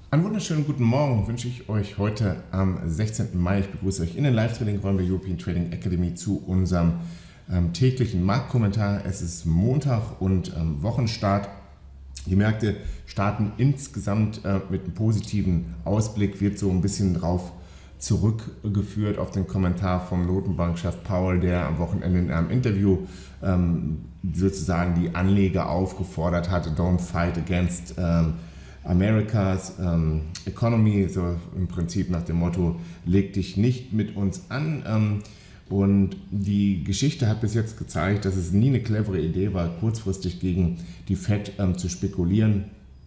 Einen wunderschönen guten Morgen wünsche ich euch heute am 16. Mai. Ich begrüße euch in den Live-Trading-Räumen der European Trading Academy zu unserem täglichen Marktkommentar. Es ist Montag und Wochenstart. Die Märkte starten insgesamt mit einem positiven Ausblick, wird so ein bisschen drauf zurückgeführt auf den Kommentar vom Notenbankchef Powell, der am Wochenende in einem Interview sozusagen die Anleger aufgefordert hatte, don't fight against America's Economy, so im Prinzip nach dem Motto, leg dich nicht mit uns an. Und die Geschichte hat bis jetzt gezeigt, dass es nie eine clevere Idee war, kurzfristig gegen die Fed zu spekulieren.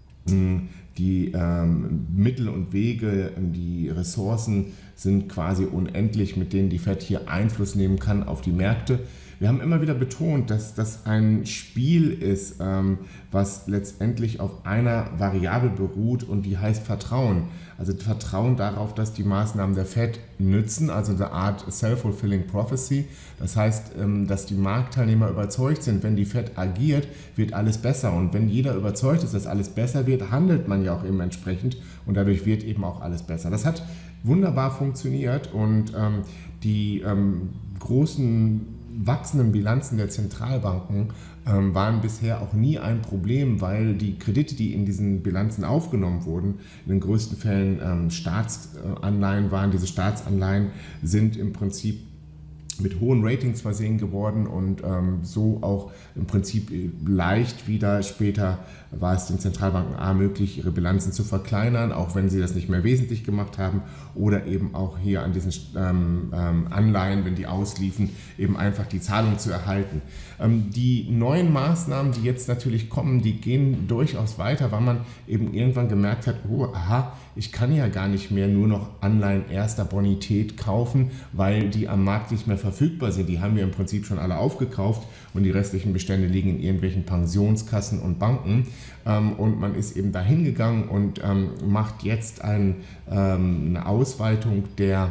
Die Mittel und Wege, die Ressourcen sind quasi unendlich, mit denen die Fed hier Einfluss nehmen kann auf die Märkte. Wir haben immer wieder betont, dass das ein Spiel ist, was letztendlich auf einer Variable beruht und die heißt Vertrauen. Also Vertrauen darauf, dass die Maßnahmen der Fed nützen, also eine Art self-fulfilling prophecy. Das heißt, dass die Marktteilnehmer überzeugt sind, wenn die Fed agiert, wird alles besser. Und wenn jeder überzeugt ist, dass alles besser wird, handelt man ja auch eben entsprechend und dadurch wird eben auch alles besser. Das hat wunderbar funktioniert und die großen wachsenden Bilanzen der Zentralbanken waren bisher auch nie ein Problem, weil die Kredite, die in diesen Bilanzen aufgenommen wurden, in den größten Fällen Staatsanleihen waren. Diese Staatsanleihen sind im Prinzip mit hohen Ratings versehen geworden und so auch im Prinzip leicht wieder später war es den Zentralbanken möglich, ihre Bilanzen zu verkleinern, auch wenn sie das nicht mehr wesentlich gemacht haben oder eben auch hier an diesen Anleihen, wenn die ausliefen, eben einfach die Zahlung zu erhalten. Die neuen Maßnahmen, die jetzt natürlich kommen, die gehen durchaus weiter, weil man eben irgendwann gemerkt hat, oh, aha, ich kann ja gar nicht mehr nur noch Anleihen erster Bonität kaufen, weil die am Markt nicht mehr verfügbar sind. Die haben wir im Prinzip schon alle aufgekauft und die restlichen Bestände liegen in irgendwelchen Pensionskassen und Banken. Und man ist eben dahin gegangen und macht jetzt eine Ausweitung der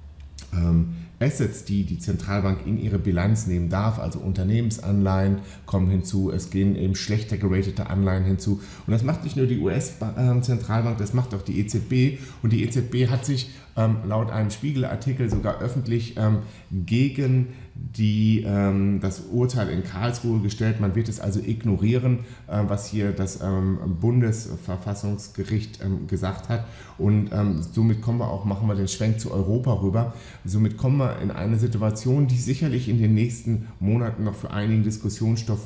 Assets, die die Zentralbank in ihre Bilanz nehmen darf, also Unternehmensanleihen kommen hinzu, es gehen eben schlechter geratete Anleihen hinzu. Und das macht nicht nur die US-Zentralbank, das macht auch die EZB. Und die EZB hat sich laut einem Spiegel-Artikel sogar öffentlich gegen das Urteil in Karlsruhe gestellt. Man wird es also ignorieren, was hier das Bundesverfassungsgericht gesagt hat. Und somit machen wir den Schwenk zu Europa rüber. Somit kommen wir in eine Situation, die sicherlich in den nächsten Monaten noch für einigen Diskussionsstoff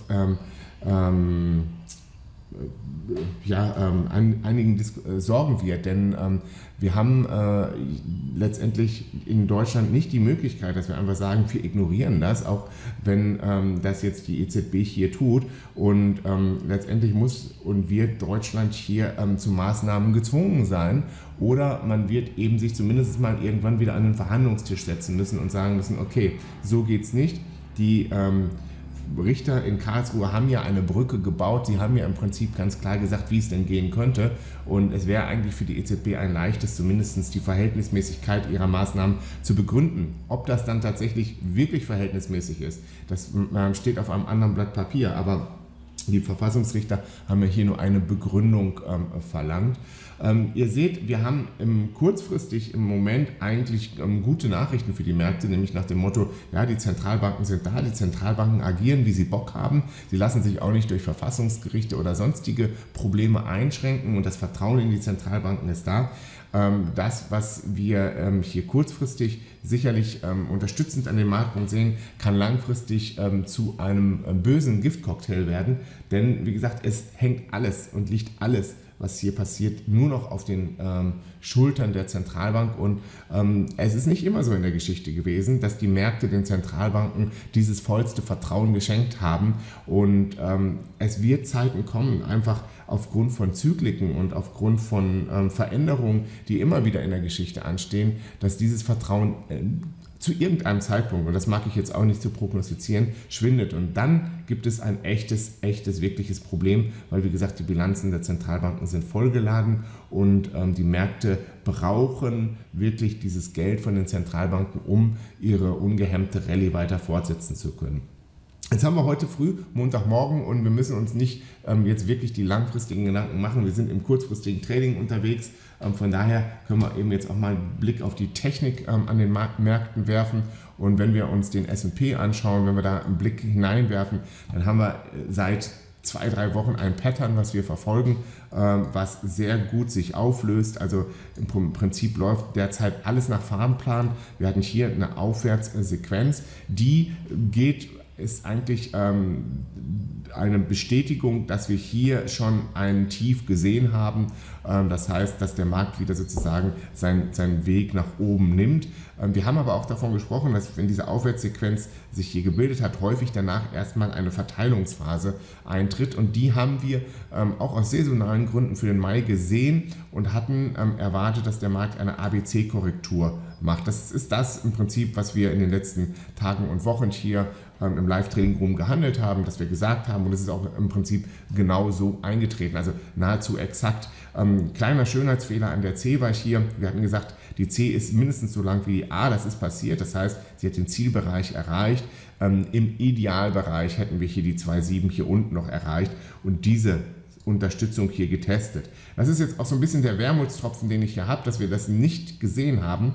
sorgen wird, denn wir haben letztendlich in Deutschland nicht die Möglichkeit, dass wir einfach sagen, wir ignorieren das, auch wenn das jetzt die EZB hier tut und letztendlich muss und wird Deutschland hier zu Maßnahmen gezwungen sein oder man wird eben sich zumindest mal irgendwann wieder an den Verhandlungstisch setzen müssen und sagen müssen, okay, so geht's nicht, die Richter in Karlsruhe haben ja eine Brücke gebaut, sie haben ja im Prinzip ganz klar gesagt, wie es denn gehen könnte und es wäre eigentlich für die EZB ein leichtes, zumindest die Verhältnismäßigkeit ihrer Maßnahmen zu begründen. Ob das dann tatsächlich wirklich verhältnismäßig ist, das steht auf einem anderen Blatt Papier, aber die Verfassungsrichter haben ja hier nur eine Begründung verlangt. Ihr seht, wir haben kurzfristig im Moment eigentlich gute Nachrichten für die Märkte, nämlich nach dem Motto, ja, die Zentralbanken sind da, die Zentralbanken agieren, wie sie Bock haben, sie lassen sich auch nicht durch Verfassungsgerichte oder sonstige Probleme einschränken und das Vertrauen in die Zentralbanken ist da. Das, was wir hier kurzfristig sicherlich unterstützend an den Märkten sehen, kann langfristig zu einem bösen Giftcocktail werden, denn wie gesagt, es hängt alles und liegt alles, was hier passiert, nur noch auf den Schultern der Zentralbank und es ist nicht immer so in der Geschichte gewesen, dass die Märkte den Zentralbanken dieses vollste Vertrauen geschenkt haben und es wird Zeiten kommen, einfach aufgrund von Zykliken und aufgrund von Veränderungen, die immer wieder in der Geschichte anstehen, dass dieses Vertrauen zu irgendeinem Zeitpunkt, und das mag ich jetzt auch nicht zu prognostizieren, schwindet. Und dann gibt es ein echtes, wirkliches Problem, weil wie gesagt, die Bilanzen der Zentralbanken sind vollgeladen und die Märkte brauchen wirklich dieses Geld von den Zentralbanken, um ihre ungehemmte Rallye weiter fortsetzen zu können. Jetzt haben wir heute früh, Montagmorgen, und wir müssen uns nicht jetzt wirklich die langfristigen Gedanken machen. Wir sind im kurzfristigen Trading unterwegs. Von daher können wir eben jetzt auch mal einen Blick auf die Technik an den Märkten werfen. Und wenn wir uns den S&P anschauen, wenn wir da einen Blick hineinwerfen, dann haben wir seit 2-3 Wochen ein Pattern, was wir verfolgen, was sehr gut sich auflöst. Also im Prinzip läuft derzeit alles nach Fahrplan. Wir hatten hier eine Aufwärtssequenz, die ist eigentlich eine Bestätigung, dass wir hier schon einen Tief gesehen haben. Das heißt, dass der Markt wieder sozusagen seinen Weg nach oben nimmt. Wir haben aber auch davon gesprochen, dass wenn diese Aufwärtssequenz sich hier gebildet hat, häufig danach erstmal eine Verteilungsphase eintritt. Und die haben wir auch aus saisonalen Gründen für den Mai gesehen und hatten erwartet, dass der Markt eine ABC-Korrektur macht. Das ist das im Prinzip, was wir in den letzten Tagen und Wochen hier im Live-Trading-Room gehandelt haben, dass wir gesagt haben, und es ist auch im Prinzip genau so eingetreten, also nahezu exakt. Kleiner Schönheitsfehler an der C war hier, wir hatten gesagt, die C ist mindestens so lang wie die A, das ist passiert, das heißt, sie hat den Zielbereich erreicht. Im Idealbereich hätten wir hier die 2,7 hier unten noch erreicht und diese Unterstützung hier getestet. Das ist jetzt auch so ein bisschen der Wermutstropfen, den ich hier habe, dass wir das nicht gesehen haben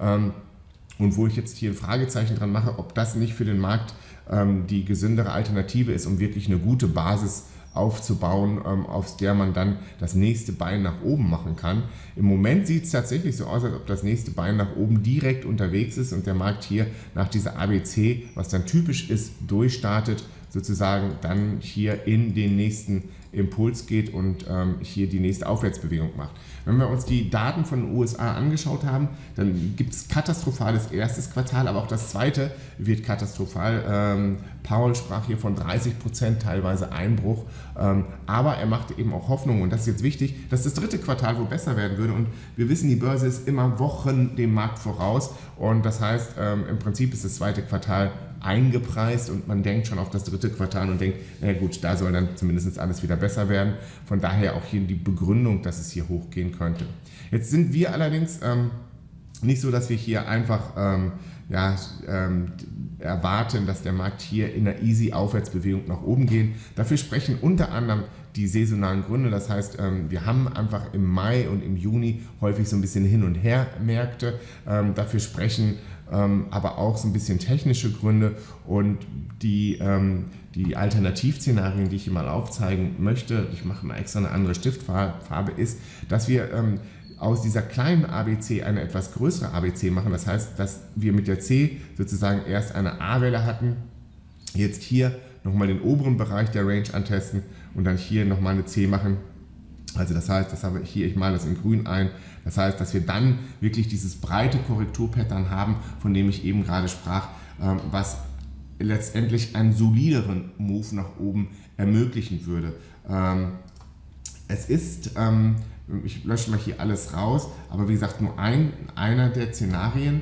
und wo ich jetzt hier ein Fragezeichen dran mache, ob das nicht für den Markt die gesündere Alternative ist, um wirklich eine gute Basis aufzubauen, auf der man dann das nächste Bein nach oben machen kann. Im Moment sieht es tatsächlich so aus, als ob das nächste Bein nach oben direkt unterwegs ist und der Markt hier nach dieser ABC, was dann typisch ist, durchstartet, sozusagen dann hier in den nächsten Impuls geht und hier die nächste Aufwärtsbewegung macht. Wenn wir uns die Daten von den USA angeschaut haben, dann gibt es katastrophales erstes Quartal, aber auch das zweite wird katastrophal. Powell sprach hier von 30% teilweise Einbruch, aber er machte eben auch Hoffnung, und das ist jetzt wichtig, dass das dritte Quartal wohl besser werden würde, und wir wissen, die Börse ist immer Wochen dem Markt voraus, und das heißt, im Prinzip ist das zweite Quartal eingepreist und man denkt schon auf das dritte Quartal und denkt, na gut, da soll dann zumindest alles wieder besser werden. Von daher auch hier die Begründung, dass es hier hochgehen könnte. Jetzt sind wir allerdings nicht so, dass wir hier einfach erwarten, dass der Markt hier in einer easy Aufwärtsbewegung nach oben geht. Dafür sprechen unter anderem die saisonalen Gründe. Das heißt, wir haben einfach im Mai und im Juni häufig so ein bisschen Hin- und Her-Märkte. Dafür sprechen aber auch so ein bisschen technische Gründe, und die Alternativszenarien, die ich hier mal aufzeigen möchte, ich mache mal extra eine andere Stiftfarbe, ist, dass wir aus dieser kleinen ABC eine etwas größere ABC machen. Das heißt, dass wir mit der C sozusagen erst eine A-Welle hatten, jetzt hier nochmal den oberen Bereich der Range antesten und dann hier nochmal eine C machen. Also das heißt, das habe ich hier, ich male das in grün ein, das heißt, dass wir dann wirklich dieses breite Korrekturpattern haben, von dem ich eben gerade sprach, was letztendlich einen solideren Move nach oben ermöglichen würde. Es ist, ich lösche mal hier alles raus, aber wie gesagt, nur einer der Szenarien,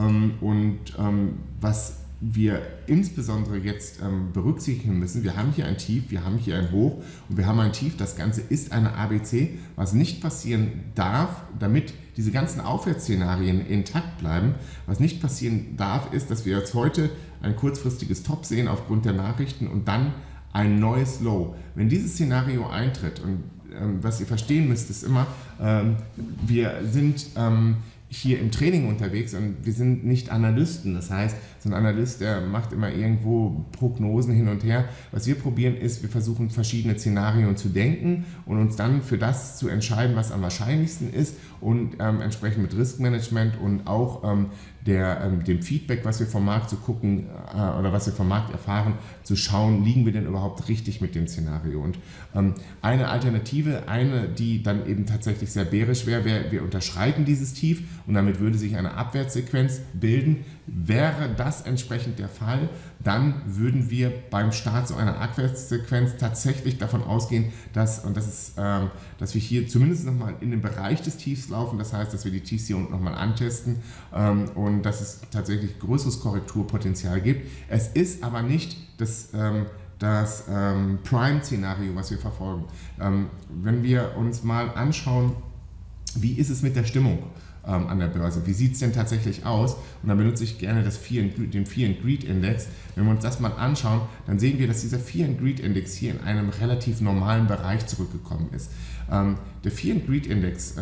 was wir insbesondere jetzt berücksichtigen müssen, wir haben hier ein Tief, wir haben hier ein Hoch und wir haben ein Tief, das Ganze ist eine ABC, was nicht passieren darf, damit diese ganzen Aufwärtsszenarien intakt bleiben. Was nicht passieren darf, ist, dass wir jetzt heute ein kurzfristiges Top sehen aufgrund der Nachrichten und dann ein neues Low. Wenn dieses Szenario eintritt, und was ihr verstehen müsst, ist immer, wir sind hier im Training unterwegs und wir sind nicht Analysten. Das heißt, so ein Analyst, der macht immer irgendwo Prognosen hin und her. Was wir probieren ist, wir versuchen verschiedene Szenarien zu denken und uns dann für das zu entscheiden, was am wahrscheinlichsten ist, und entsprechend mit Riskmanagement und auch dem Feedback, was wir vom Markt zu gucken oder was wir vom Markt erfahren, zu schauen, liegen wir denn überhaupt richtig mit dem Szenario. Und eine Alternative, die dann eben tatsächlich sehr bärisch wäre, wir unterschreiten dieses Tief und damit würde sich eine Abwärtssequenz bilden. Wäre das entsprechend der Fall, dann würden wir beim Start so einer Abwärtssequenz tatsächlich davon ausgehen, dass wir hier zumindest nochmal in den Bereich des Tiefs laufen. Das heißt, dass wir die Tiefs hier unten nochmal antesten und dass es tatsächlich größeres Korrekturpotenzial gibt. Es ist aber nicht das Prime-Szenario, was wir verfolgen. Wenn wir uns mal anschauen, wie ist es mit der Stimmung? an der Börse. Wie sieht es denn tatsächlich aus? Und da benutze ich gerne den Fear and Greed Index. Wenn wir uns das mal anschauen, dann sehen wir, dass dieser Fear and Greed Index hier in einem relativ normalen Bereich zurückgekommen ist. Der Fear and Greed Index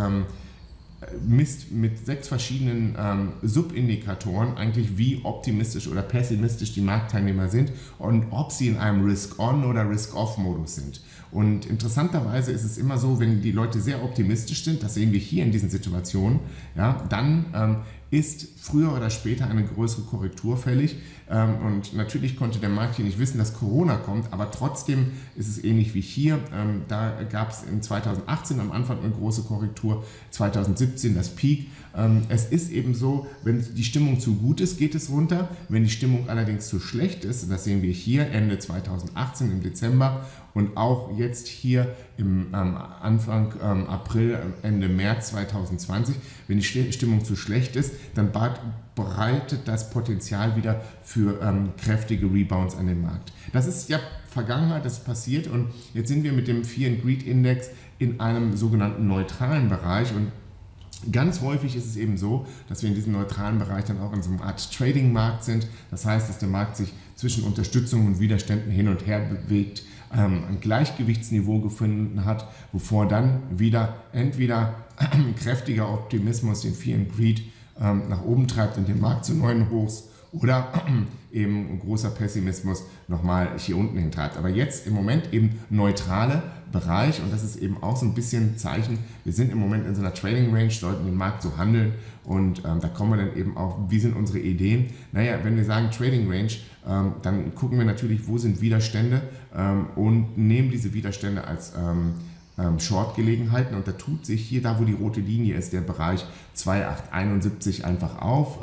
misst mit 6 verschiedenen Subindikatoren eigentlich, wie optimistisch oder pessimistisch die Marktteilnehmer sind und ob sie in einem Risk-On- oder Risk-Off-Modus sind. Und interessanterweise ist es immer so, wenn die Leute sehr optimistisch sind, das sehen wir hier in diesen Situationen, ja, dann ist früher oder später eine größere Korrektur fällig. Und natürlich konnte der Markt hier nicht wissen, dass Corona kommt, aber trotzdem ist es ähnlich wie hier. Da gab es in 2018 am Anfang eine große Korrektur, 2017 das Peak. Es ist eben so, wenn die Stimmung zu gut ist, geht es runter. Wenn die Stimmung allerdings zu schlecht ist, das sehen wir hier Ende 2018 im Dezember und auch jetzt hier im Anfang April, Ende März 2020, wenn die Stimmung zu schlecht ist, dann bereitet das Potenzial wieder für kräftige Rebounds an den Markt. Das ist ja Vergangenheit, das ist passiert und jetzt sind wir mit dem Fear and Greed Index in einem sogenannten neutralen Bereich und ganz häufig ist es eben so, dass wir in diesem neutralen Bereich dann auch in so einer Art Trading-Markt sind. Das heißt, dass der Markt sich zwischen Unterstützung und Widerständen hin und her bewegt, ein Gleichgewichtsniveau gefunden hat, bevor dann wieder entweder kräftiger Optimismus den Fear and Greed nach oben treibt und den Markt zu neuen Hochs oder eben ein großer Pessimismus nochmal hier unten hintreibt. Aber jetzt im Moment eben neutrale Bereich und das ist eben auch so ein bisschen Zeichen, wir sind im Moment in so einer Trading Range, sollten den Markt so handeln und da kommen wir dann eben auch, wie sind unsere Ideen? Naja, wenn wir sagen Trading Range, dann gucken wir natürlich, wo sind Widerstände und nehmen diese Widerstände als Short-Gelegenheiten und da tut sich hier, da wo die rote Linie ist, der Bereich 2,871 einfach auf.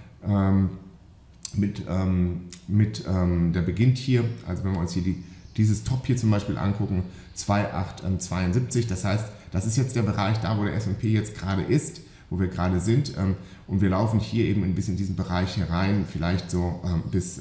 Der beginnt hier, also wenn wir uns hier dieses Top hier zum Beispiel angucken, 2,872, das heißt, das ist jetzt der Bereich da, wo der S&P jetzt gerade ist, wo wir gerade sind und wir laufen hier eben ein bisschen in diesen Bereich hier rein, vielleicht so bis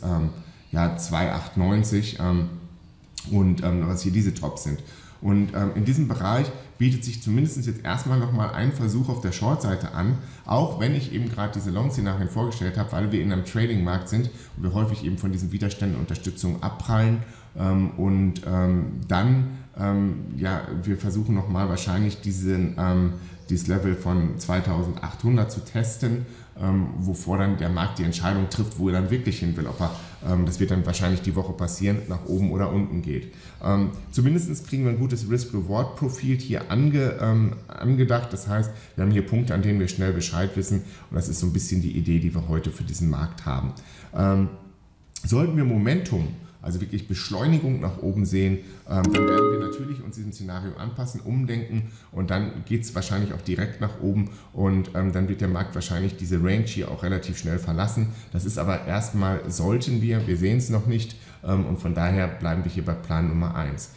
2,890 und was hier diese Tops sind. Und in diesem Bereich bietet sich zumindest jetzt erstmal nochmal ein Versuch auf der Short-Seite an, auch wenn ich eben gerade diese Long-Szenarien vorgestellt habe, weil wir in einem Trading-Markt sind und wir häufig eben von diesen Widerständen und Unterstützung abprallen und dann, wir versuchen nochmal wahrscheinlich dieses Level von 2800 zu testen, wovor dann der Markt die Entscheidung trifft, wo er dann wirklich hin will, ob er, das wird dann wahrscheinlich die Woche passieren, nach oben oder unten geht. Zumindest kriegen wir ein gutes Risk-Reward-Profil hier angedacht, das heißt, wir haben hier Punkte, an denen wir schnell Bescheid wissen und das ist so ein bisschen die Idee, die wir heute für diesen Markt haben. Sollten wir Momentum, also wirklich Beschleunigung nach oben sehen, dann werden wir natürlich uns diesem Szenario anpassen, umdenken und dann geht es wahrscheinlich auch direkt nach oben und dann wird der Markt wahrscheinlich diese Range hier auch relativ schnell verlassen. Das ist aber erstmal, sollten wir sehen es noch nicht und von daher bleiben wir hier bei Plan Nummer 1.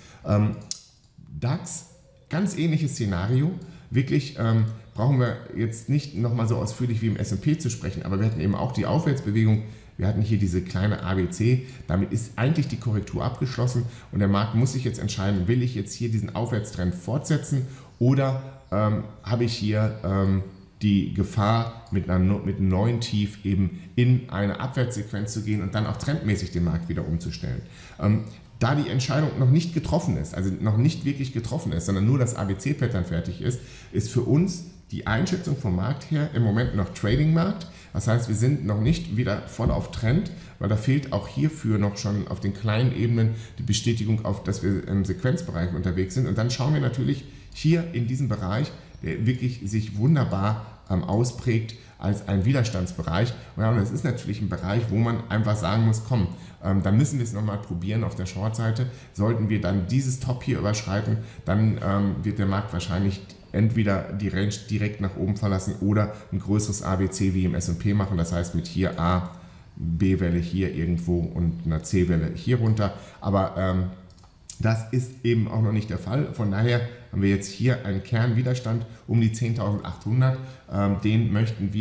DAX, ganz ähnliches Szenario, wirklich brauchen wir jetzt nicht nochmal so ausführlich wie im S&P zu sprechen, aber wir hatten eben auch die Aufwärtsbewegung. Wir hatten hier diese kleine ABC, damit ist eigentlich die Korrektur abgeschlossen und der Markt muss sich jetzt entscheiden, will ich jetzt hier diesen Aufwärtstrend fortsetzen oder habe ich hier die Gefahr, mit einem neuen Tief eben in eine Abwärtssequenz zu gehen und dann auch trendmäßig den Markt wieder umzustellen. Da die Entscheidung noch nicht getroffen ist, also noch nicht wirklich getroffen ist, sondern nur das ABC-Pattern fertig ist, ist für uns die Einschätzung vom Markt her im Moment noch Trading-Markt. Das heißt, wir sind noch nicht wieder voll auf Trend, weil da fehlt auch hierfür noch schon auf den kleinen Ebenen die Bestätigung, dass wir im Sequenzbereich unterwegs sind. Und dann schauen wir natürlich hier in diesem Bereich, der wirklich sich wunderbar ausprägt als ein Widerstandsbereich. Und das ist natürlich ein Bereich, wo man einfach sagen muss, komm, dann müssen wir es nochmal probieren auf der Short-Seite. Sollten wir dann dieses Top hier überschreiten, dann wird der Markt wahrscheinlich entweder die Range direkt nach oben verlassen oder ein größeres ABC wie im S&P machen, das heißt mit hier A, B-Welle hier irgendwo und einer C-Welle hier runter, aber das ist eben auch noch nicht der Fall, von daher haben wir jetzt hier einen Kernwiderstand um die 10.800, den möchten wir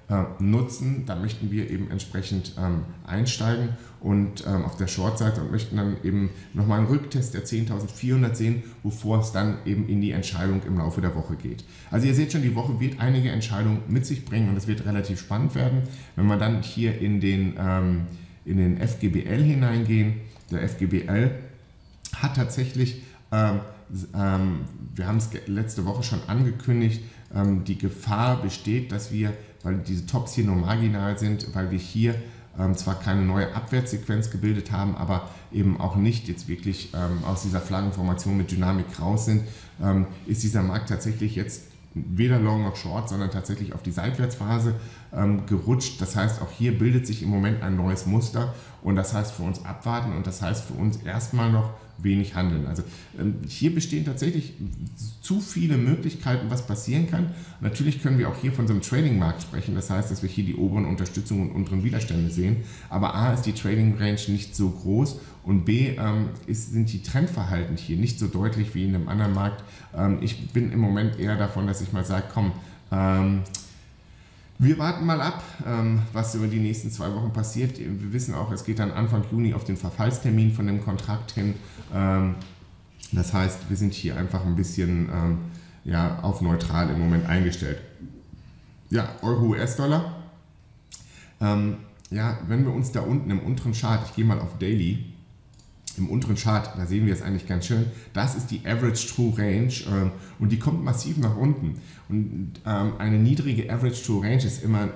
nutzen. Da möchten wir eben entsprechend einsteigen und auf der Short-Seite und möchten dann eben nochmal einen Rücktest der 10.400 sehen, bevor es dann eben in die Entscheidung im Laufe der Woche geht. Also ihr seht schon, die Woche wird einige Entscheidungen mit sich bringen und es wird relativ spannend werden. Wenn wir dann hier in den FGBL hineingehen, der FGBL hat tatsächlich, wir haben es letzte Woche schon angekündigt, die Gefahr besteht, dass wir, weil diese Tops hier nur marginal sind, weil wir hier zwar keine neue Abwärtssequenz gebildet haben, aber eben auch nicht jetzt wirklich aus dieser Flaggenformation mit Dynamik raus sind, ist dieser Markt tatsächlich jetzt weder Long noch Short, sondern tatsächlich auf die Seitwärtsphase gerutscht. Das heißt, auch hier bildet sich im Moment ein neues Muster und das heißt für uns abwarten und das heißt für uns erstmal noch wenig handeln. Also hier bestehen tatsächlich zu viele Möglichkeiten, was passieren kann. Natürlich können wir auch hier von so einem Trading-Markt sprechen. Das heißt, dass wir hier die oberen Unterstützungen und unteren Widerstände sehen. Aber A ist die Trading-Range nicht so groß und B sind die Trendverhalten hier nicht so deutlich wie in einem anderen Markt. Ich bin im Moment eher davon, dass ich mal sage, komm, wir warten mal ab, was über die nächsten 2 Wochen passiert. Wir wissen auch, es geht dann Anfang Juni auf den Verfallstermin von dem Kontrakt hin. Das heißt, wir sind hier einfach ein bisschen auf neutral im Moment eingestellt. Ja, Euro, US-Dollar. Wenn wir uns da unten im unteren Chart, ich gehe mal auf Daily, im unteren Chart, da sehen wir es eigentlich ganz schön, das ist die Average True Range und die kommt massiv nach unten. Und eine niedrige Average True Range ist immer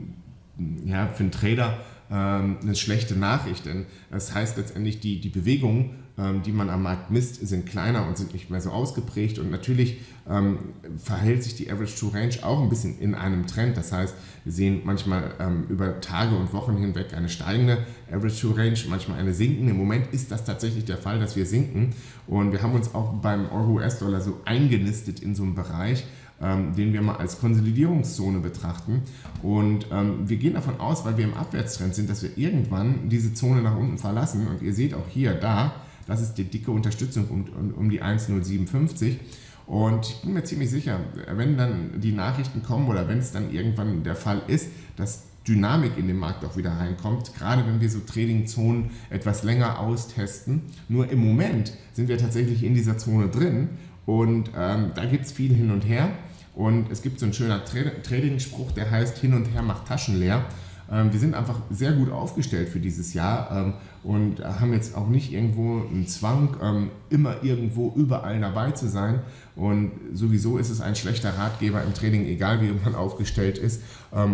für einen Trader eine schlechte Nachricht, denn das heißt letztendlich, die Bewegungen, die man am Markt misst, sind kleiner und sind nicht mehr so ausgeprägt und natürlich verhält sich die Average True Range auch ein bisschen in einem Trend. Das heißt, wir sehen manchmal über Tage und Wochen hinweg eine steigende Average True Range, manchmal eine sinkende. Im Moment ist das tatsächlich der Fall, dass wir sinken und wir haben uns auch beim Euro-US-Dollar so eingenistet in so einem Bereich, den wir mal als Konsolidierungszone betrachten und wir gehen davon aus, weil wir im Abwärtstrend sind, dass wir irgendwann diese Zone nach unten verlassen und ihr seht auch hier, das ist die dicke Unterstützung um die 1,057 und ich bin mir ziemlich sicher, wenn dann die Nachrichten kommen oder wenn es dann irgendwann der Fall ist, dass Dynamik in den Markt auch wieder reinkommt, gerade wenn wir so Trading-Zonen etwas länger austesten. Nur im Moment sind wir tatsächlich in dieser Zone drin und da gibt es viel hin und her und es gibt so einen schönen Trading-Spruch, der heißt, hin und her macht Taschen leer. Wir sind einfach sehr gut aufgestellt für dieses Jahr und haben jetzt auch nicht irgendwo einen Zwang, immer irgendwo überall dabei zu sein. Und sowieso ist es ein schlechter Ratgeber im Trading, egal wie man aufgestellt ist,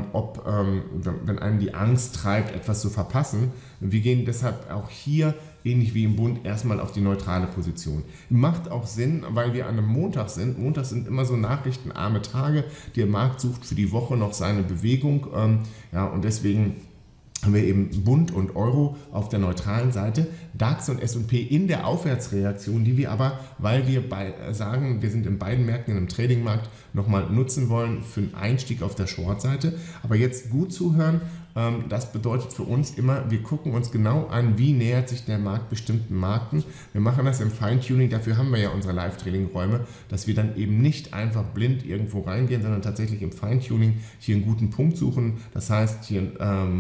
wenn einen die Angst treibt, etwas zu verpassen. Wir gehen deshalb auch hier, ähnlich wie im Bund, erstmal auf die neutrale Position. Macht auch Sinn, weil wir an einem Montag sind. Montag sind immer so nachrichtenarme Tage. Der Markt sucht für die Woche noch seine Bewegung. Und deswegen haben wir eben Bund und Euro auf der neutralen Seite, DAX und S&P in der Aufwärtsreaktion, die wir aber, weil wir sagen, wir sind in beiden Märkten in einem Tradingmarkt, nochmal nutzen wollen für einen Einstieg auf der Short-Seite. Aber jetzt gut zuhören, das bedeutet für uns immer, wir gucken uns genau an, wie nähert sich der Markt bestimmten Marken. Wir machen das im Feintuning, dafür haben wir ja unsere Live-Trading-Räume, dass wir dann eben nicht einfach blind irgendwo reingehen, sondern tatsächlich im Feintuning hier einen guten Punkt suchen. Das heißt, hier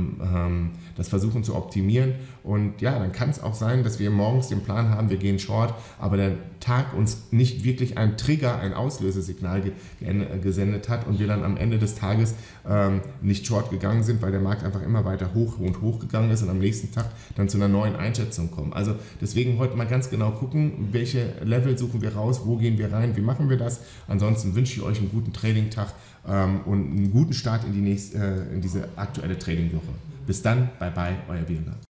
das versuchen zu optimieren. Und ja, dann kann es auch sein, dass wir morgens den Plan haben, wir gehen Short, aber der Tag uns nicht wirklich ein Trigger, ein Auslösesignal gesendet hat und wir dann am Ende des Tages nicht Short gegangen sind, weil der Markt einfach immer weiter hoch und hoch gegangen ist und am nächsten Tag dann zu einer neuen Einschätzung kommen. Also deswegen heute mal ganz genau gucken, welche Level suchen wir raus, wo gehen wir rein, wie machen wir das. Ansonsten wünsche ich euch einen guten Trading-Tag und einen guten Start in diese aktuelle Trading-Woche. Bis dann, bye bye, euer Björn.